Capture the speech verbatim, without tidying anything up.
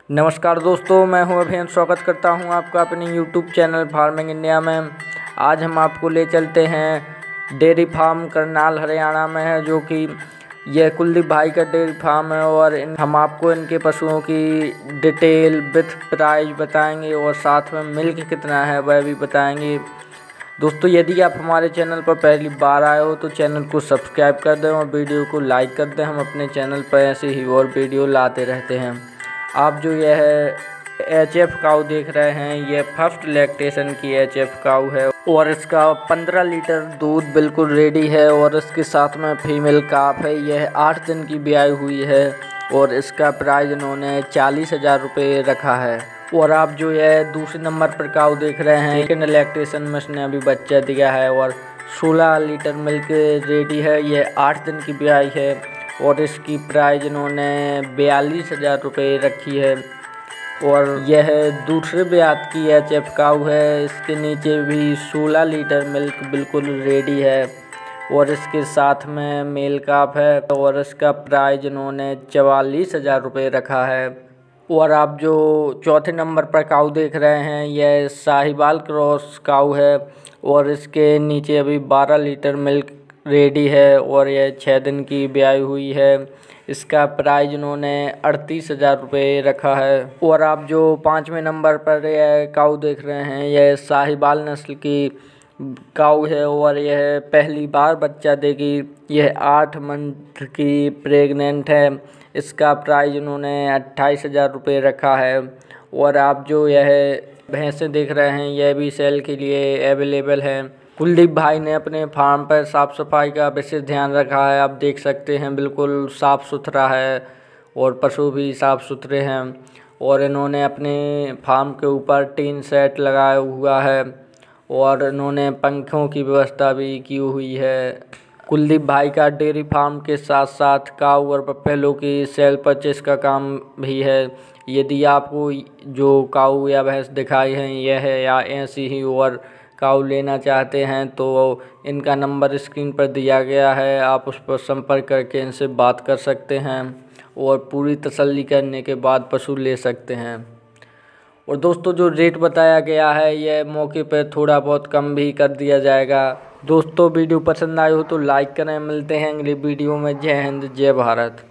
नमस्कार दोस्तों, मैं हूं अभियान। स्वागत करता हूं आपका अपने यूट्यूब चैनल फार्मिंग इंडिया में। आज हम आपको ले चलते हैं डेयरी फार्म करनाल हरियाणा में है, जो कि यह कुलदीप भाई का डेयरी फार्म है। और इन, हम आपको इनके पशुओं की डिटेल विथ प्राइस बताएंगे और साथ में मिल्क कितना है वह भी बताएंगे। दोस्तों, यदि आप हमारे चैनल पर पहली बार आए हो तो चैनल को सब्सक्राइब कर दें और वीडियो को लाइक कर दें। हम अपने चैनल पर ऐसे ही और वीडियो लाते रहते हैं। आप जो यह एच एफ काऊ देख रहे हैं, यह फर्स्ट लैक्टेशन की एच एफ काऊ है और इसका पंद्रह लीटर दूध बिल्कुल रेडी है। और इसके साथ में फीमेल काफ है। यह आठ दिन की ब्याई हुई है और इसका प्राइस इन्होंने चालीस हज़ार रुपये रखा है। और आप जो यह दूसरे नंबर पर काऊ देख रहे हैं, सेकेंड लैक्टेशन में इसने अभी बच्चा दिया है और सोलह लीटर मिल्क रेडी है। यह आठ दिन की ब्याई है और इसकी प्राइस इन्होंने बयालीस हज़ार रुपये रखी है। और यह दूसरे ब्यात की एच एफ काऊ है। इसके नीचे भी सोलह लीटर मिल्क बिल्कुल रेडी है और इसके साथ में मेल काफ है और इसका प्राइस इन्होंने चवालीस हज़ार रुपये रखा है। और आप जो चौथे नंबर पर काऊ देख रहे हैं, यह साहिवाल क्रॉस काऊ है और इसके नीचे अभी बारह लीटर मिल्क रेडी है और यह छः दिन की ब्याई हुई है। इसका प्राइस इन्होंने अड़तीस हज़ार रुपये रखा है। और आप जो पाँचवें नंबर पर यह काऊ देख रहे हैं, यह साहिवाल नस्ल की काऊ है और यह पहली बार बच्चा देगी। यह आठ मंथ की प्रेग्नेंट है। इसका प्राइस इन्होंने अट्ठाईस हज़ार रुपये रखा है। और आप जो यह भैंसें देख रहे हैं, यह भी सेल के लिए अवेलेबल है। कुलदीप भाई ने अपने फार्म पर साफ़ सफाई का विशेष ध्यान रखा है। आप देख सकते हैं बिल्कुल साफ़ सुथरा है और पशु भी साफ़ सुथरे हैं। और इन्होंने अपने फार्म के ऊपर टीन सेट लगाया हुआ है और इन्होंने पंखों की व्यवस्था भी की हुई है। कुलदीप भाई का डेयरी फार्म के साथ साथ काऊ और बफेलो की सेल परचेस का काम भी है। यदि आपको जो काऊ या भैंस दिखाई हैं यह है या ऐसी ही और काऊ लेना चाहते हैं तो इनका नंबर स्क्रीन पर दिया गया है। आप उस पर संपर्क करके इनसे बात कर सकते हैं और पूरी तसल्ली करने के बाद पशु ले सकते हैं। और दोस्तों, जो रेट बताया गया है यह मौके पर थोड़ा बहुत कम भी कर दिया जाएगा। दोस्तों, वीडियो पसंद आए हो तो लाइक करें। मिलते हैं अगली वीडियो में। जय हिंद, जय भारत।